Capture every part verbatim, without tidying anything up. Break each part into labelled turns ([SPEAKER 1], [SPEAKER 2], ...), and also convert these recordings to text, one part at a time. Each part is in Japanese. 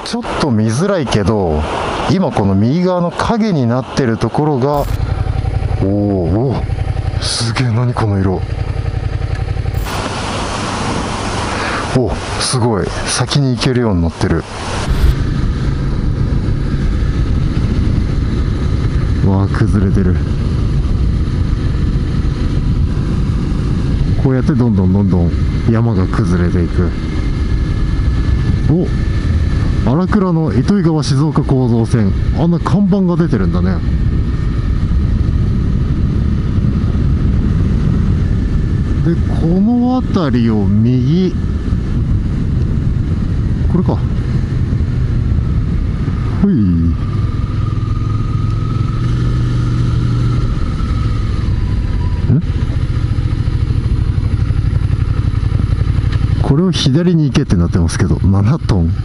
[SPEAKER 1] ちょっと見づらいけど、今この右側の影になってるところが、おーおー、すげえ、何この色。お、すごい、先に行けるようになってる。わあ、崩れてる。こうやってどんどんどんどん山が崩れていく。お、荒倉の糸魚川静岡構造線、あんな看板が出てるんだね。でこの辺りを右、これか。ほい。ん、これを左に行けってなってますけど、ななトン。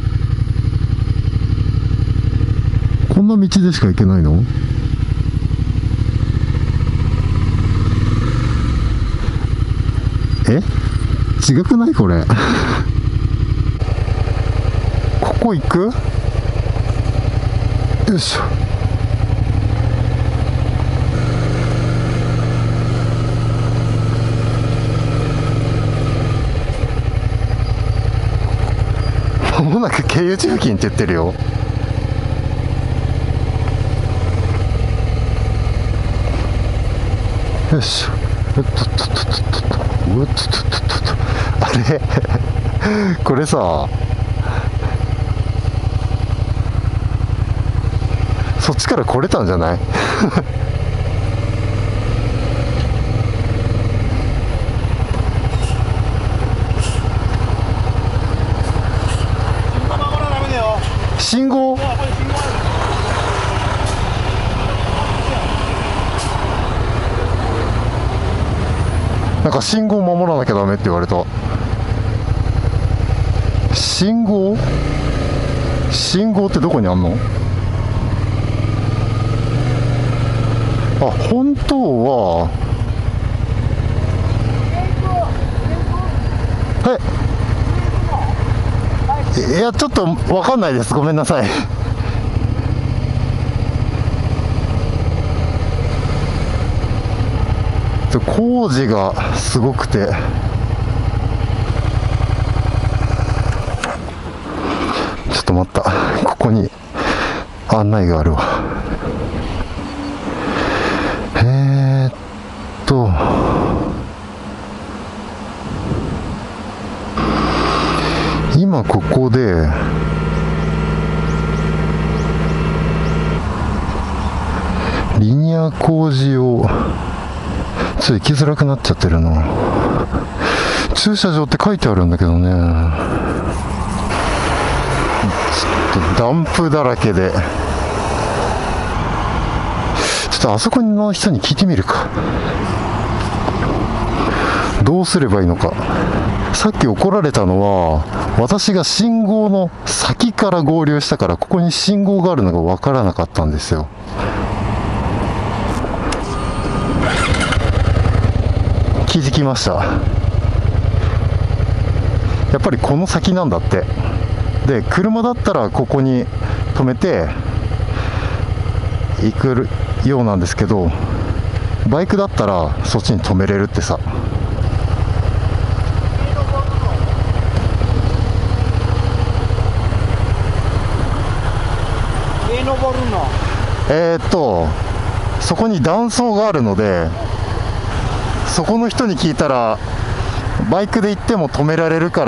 [SPEAKER 1] こんな道でしか行けないの？え？違くないこれ。ここ行く？よいしょ。間もなく経由地付近って言ってるよ。よいしょ。うっとっとっとっとっと、うっとっとっとっと、あれこれさ、そっちから来れたんじゃない？信号？なんか信号守らなきゃダメって言われた。信号？信号ってどこにあんの？あ、本当はえ、いやちょっと分かんないです、ごめんなさい。工事がすごくて、ちょっと待った、ここに案内があるわ。えーっと今ここでリニア工事をちょっと行きづらくなっちゃってるな。駐車場って書いてあるんだけどね、ちょっとダンプだらけで、ちょっとあそこの人に聞いてみるか、どうすればいいのか。さっき怒られたのは私が信号の先から合流したから、ここに信号があるのが分からなかったんですよ。気づきました。やっぱりこの先なんだって。で車だったらここに止めて行くようなんですけど、バイクだったらそっちに止めれるってさ。
[SPEAKER 2] 上登るの？
[SPEAKER 1] えーっとそこに断層があるので、そこの人に聞いたらバイクで行っても止められるから。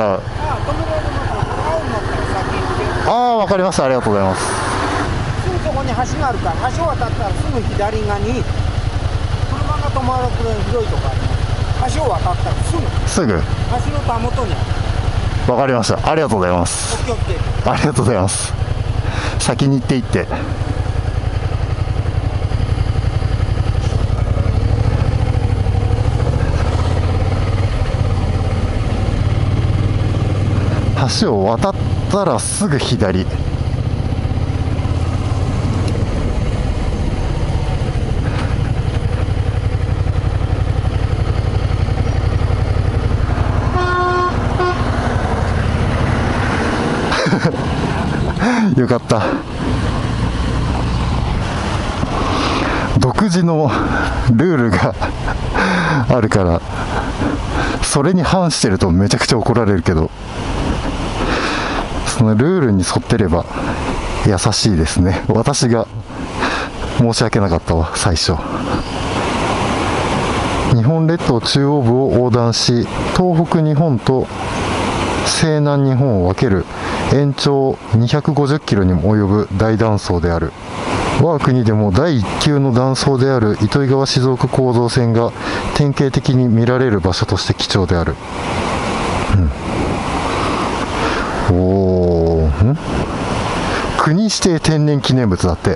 [SPEAKER 1] ああ、わかりました、ありがとうございます。
[SPEAKER 2] すぐそこに橋があるから、橋を渡ったらすぐ左側に車が止まるくらい広いとこある。橋を渡ったらすぐ
[SPEAKER 1] すぐ
[SPEAKER 2] 橋のたもとにある。
[SPEAKER 1] わかりました、ありがとうございます。
[SPEAKER 2] オッケーオッケー。
[SPEAKER 1] ありがとうございます。先に行って行って橋を渡ったらすぐ左。 よかった。独自のルールがあるから、それに反してるとめちゃくちゃ怒られるけど、そのルールに沿ってれば優しいですね。私が申し訳なかったわ、最初。日本列島中央部を横断し、東北日本と西南日本を分ける延長にひゃくごじゅっキロにも及ぶ大断層である。我が国でもだいいっ級の断層である糸魚川静岡構造線が典型的に見られる場所として貴重である。うん、おー、ん国指定天然記念物だって。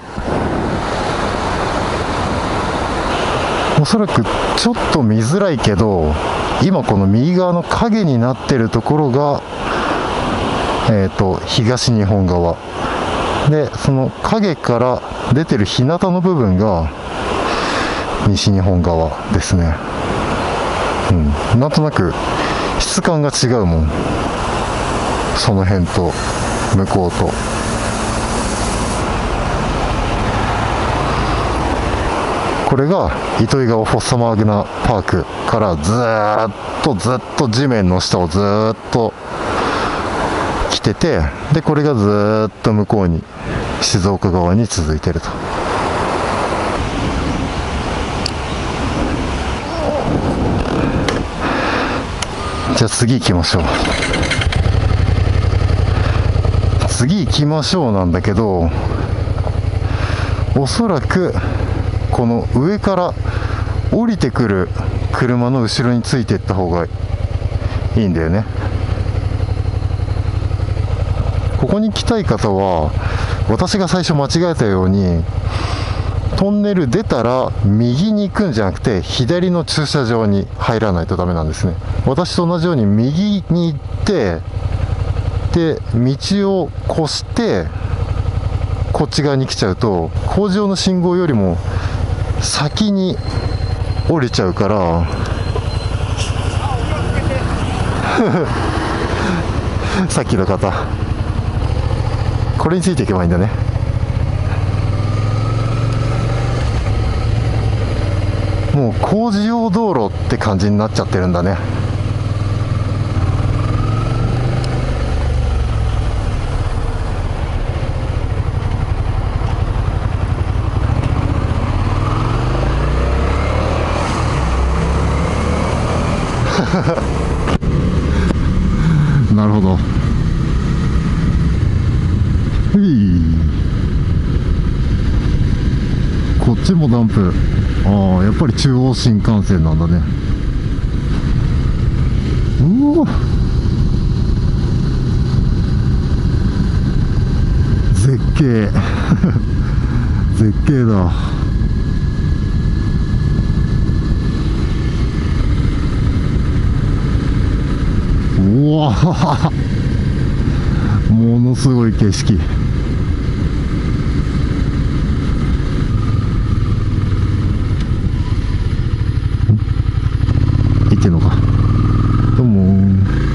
[SPEAKER 1] おそらくちょっと見づらいけど、今この右側の影になってるところが、えーと、東日本側で、その影から出てる日向の部分が西日本側ですね。うん、なんとなく質感が違うもん、その辺と向こうと。これが糸魚川フォッサマグナパークからずーっとずっと地面の下をずーっと来てて、でこれがずーっと向こうに静岡側に続いてると。じゃあ次行きましょう。次行きましょうなんだけど、おそらくこの上から降りてくる車の後ろについていった方がいいんだよね。ここに来たい方は、私が最初間違えたようにトンネル出たら右に行くんじゃなくて左の駐車場に入らないとダメなんですね。私と同じように右に行ってで道を越してこっち側に来ちゃうと、工事用の信号よりも先に降りちゃうからさっきの方、これについていけばいいんだね。もう工事用道路って感じになっちゃってるんだね。なるほど。うい、こっちもダンプ。ああ、やっぱり中央新幹線なんだね。うお、絶景絶景だ。うわものすごい景色。いってんのか。どうも。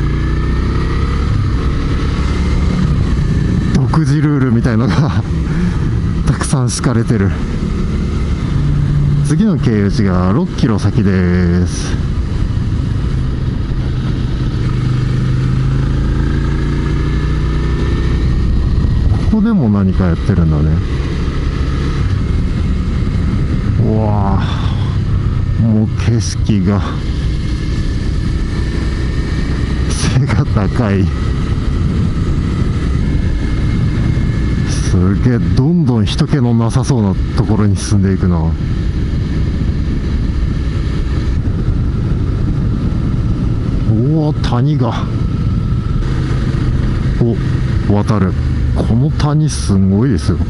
[SPEAKER 1] 独自ルールみたいのがたくさん敷かれてる。次の経由地がろっキロ先です。ここでも何かやってるんだね。うわあ、もう景色が背が高い。すげえ、どんどん人気のなさそうなところに進んでいくな。おお、谷がお渡る。この谷すごいですよ。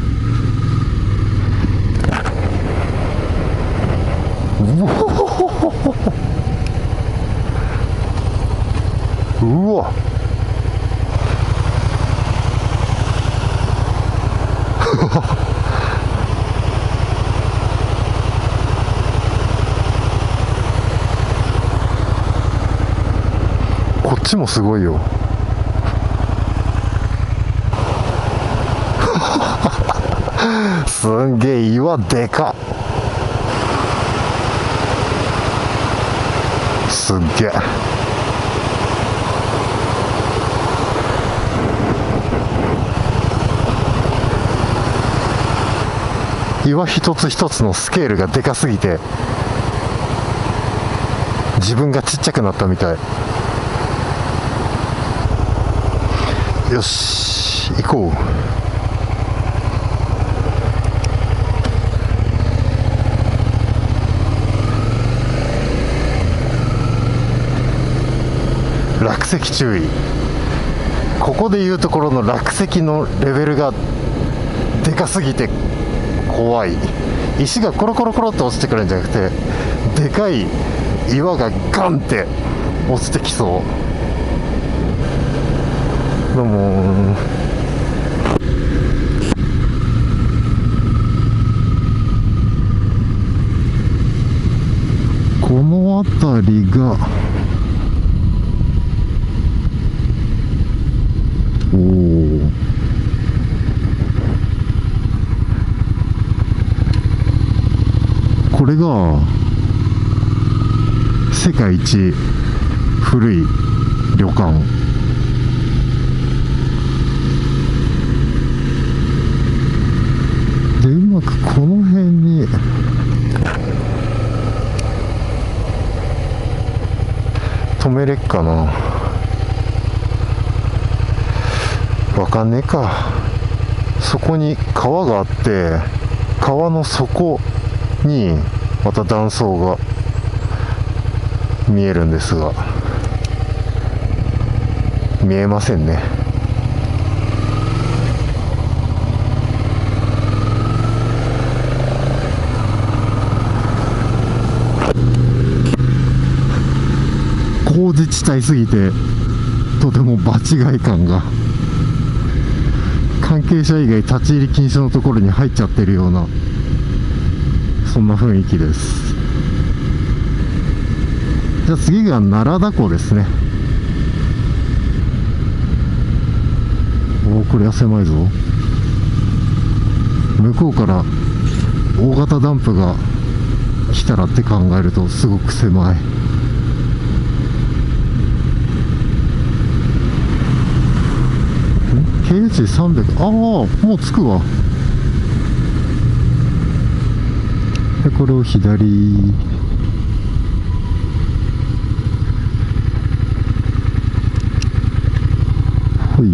[SPEAKER 1] うわこっちもすごいよ。 すんげえ岩でかっ。すっげえ。岩一つ一つのスケールがでかすぎて自分がちっちゃくなったみたい。よし行こう。落石注意。ここでいうところの落石のレベルがでかすぎて怖い。石がコロコロコロって落ちてくるんじゃなくて、でかい岩がガンって落ちてきそう。でもこの辺りがおおこれが世界一古い旅館。でうまくこの辺に止めれっかな。わかんねえか。そこに川があって川の底にまた断層が見えるんですが見えませんね。工事地帯すぎてとても場違い感が、関係者以外立ち入り禁止のところに入っちゃってるようなそんな雰囲気です。じゃあ次が奈良田湖ですね。おおこれは狭いぞ。向こうから大型ダンプが来たらって考えるとすごく狭い。経由地さんびゃく、ああもう着くわ。でこれを左ほい。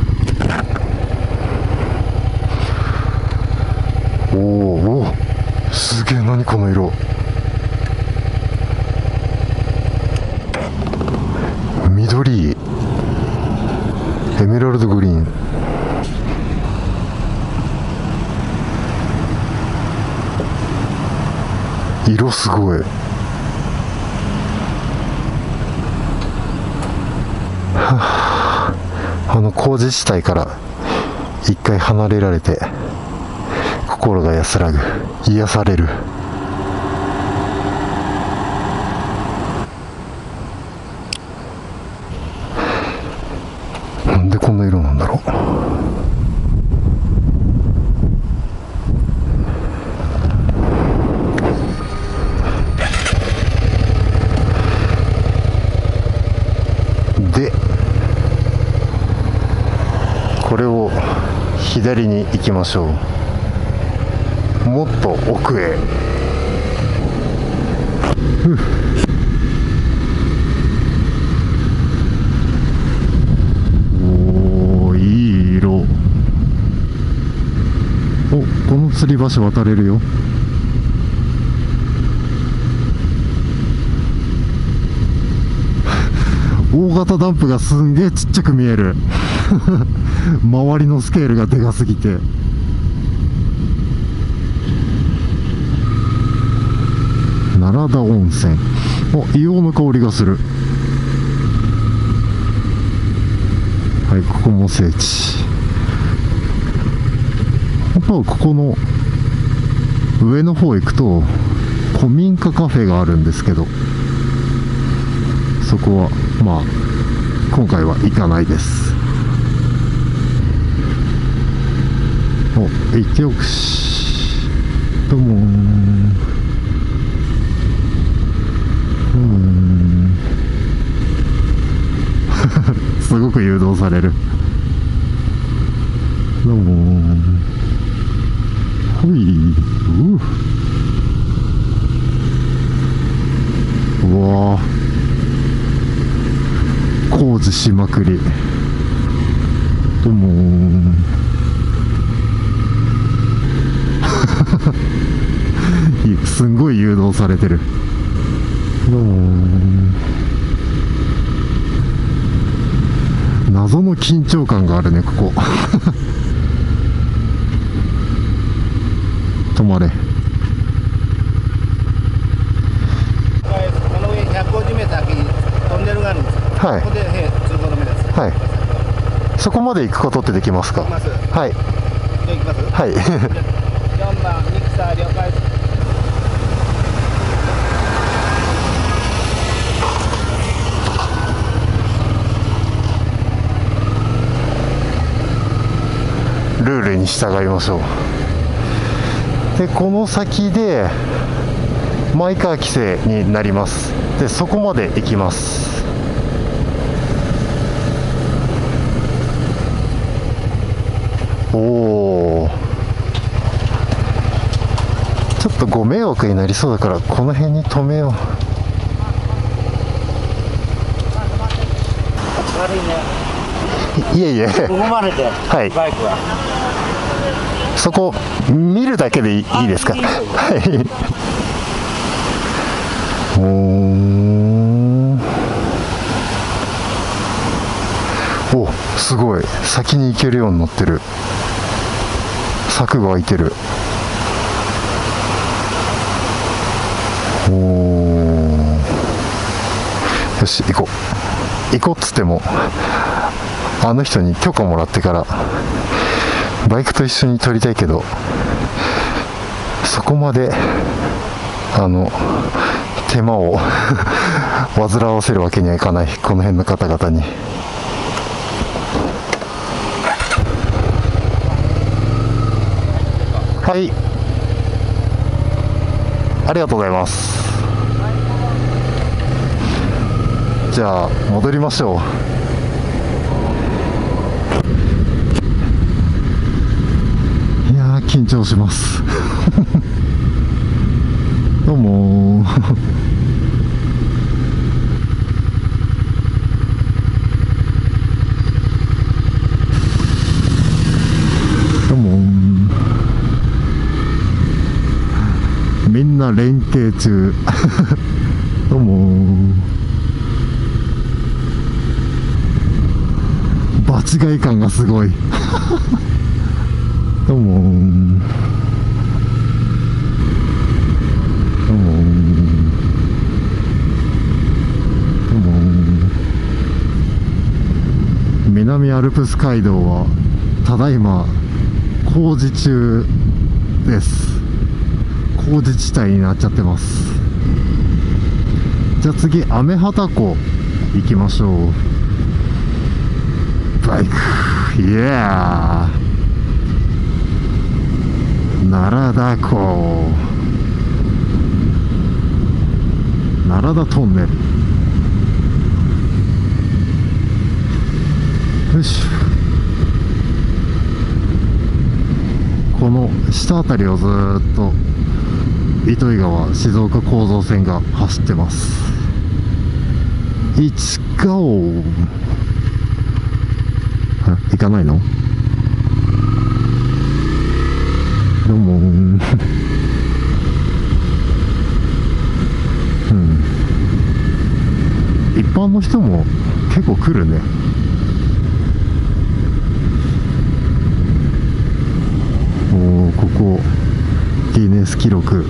[SPEAKER 1] おおすげえ、何この色。緑、エメラルドグリーン。色すごい。はあ、あの工事地帯から一回離れられて心が安らぐ、癒される。なんでこんな色なんだろう。でこれを左に行きましょう。もっと奥へ。ふおーいい色。おこの吊り橋渡れるよ。大型ダンプがすんげえちっちゃく見える周りのスケールがでかすぎて。奈良田温泉、お硫黄の香りがする。はい、ここも聖地。あとはここの上の方行くと古民家カフェがあるんですけど、そこはまあ今回は行かないです。 行っておくし、どうもー。うんすごく誘導される。どうもー。ほい。ううわー、工事しまくり。どうもー。すんごい誘導されてる。どうもー。謎の緊張感があるね、ここ。止まれ。
[SPEAKER 3] この上ひゃくごじゅうメートル先にトンネルがあるんですよ。
[SPEAKER 1] はい
[SPEAKER 3] ここでへ通行止めです。
[SPEAKER 1] はい。そこまで行くことってできますか？
[SPEAKER 3] 行きます。
[SPEAKER 1] はい。
[SPEAKER 3] じゃあ行きます。
[SPEAKER 1] はい。
[SPEAKER 3] よんばんミキサー了解です。
[SPEAKER 1] ルールに従いましょう。で、この先でマイカー規制になります。で、そこまで行きます。おお、ちょっとご迷惑になりそうだからこの辺に止めよう。
[SPEAKER 3] 悪いね。
[SPEAKER 1] いえいえ、
[SPEAKER 3] 踏まれて、
[SPEAKER 1] はい、
[SPEAKER 3] バイクは。
[SPEAKER 1] そこ見るだけでいいいいですか？
[SPEAKER 3] いいよ
[SPEAKER 1] はい。おー、お、すごい先に行けるようになってる。柵が開いてる。おー、よし行こう行こうっつってもあの人に許可もらってからバイクと一緒に撮りたいけど、そこまであの手間を煩わせるわけにはいかない、この辺の方々に。はい、ありがとうございます。じゃあ戻りましょう。いやー緊張しますどうもーどうもー。みんな連携中どうもー。場違い感がすごいどうもー。どうもー。どうもー。南アルプス街道はただいま工事中です。工事地帯になっちゃってます。じゃあ次雨畑湖行きましょう。バイクイエー奈良田湖、奈良田トンネル。よし、この下あたりをずーっと糸魚川静岡構造線が走ってます。市川行かないの？どうもーうん、一般の人も結構来るね。おー、ここギネス記録。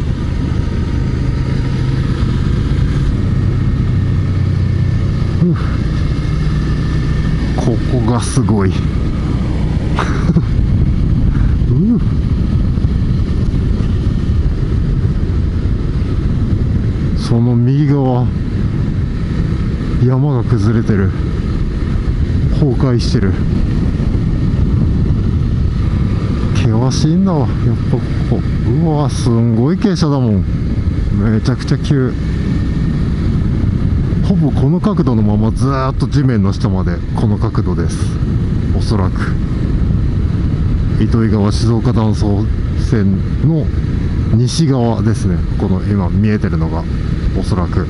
[SPEAKER 1] ふここがすごい。うその右側、山が崩れてる。崩壊してる。険険しいんだわやっぱここ。うわすんごい傾斜だもん。めちゃくちゃ急。ほぼこの角度のままずーっと地面の下までこの角度です。おそらく糸魚川静岡断層線の西側ですね。この今見えてるのがおそらく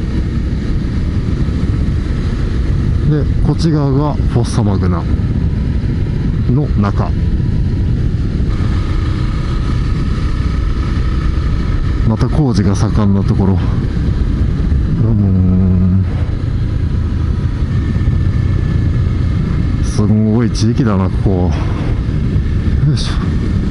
[SPEAKER 1] で、こっち側がフォッサマグナの中。また工事が盛んなところ。うーん、すんごい地域だなここ。よいしょ。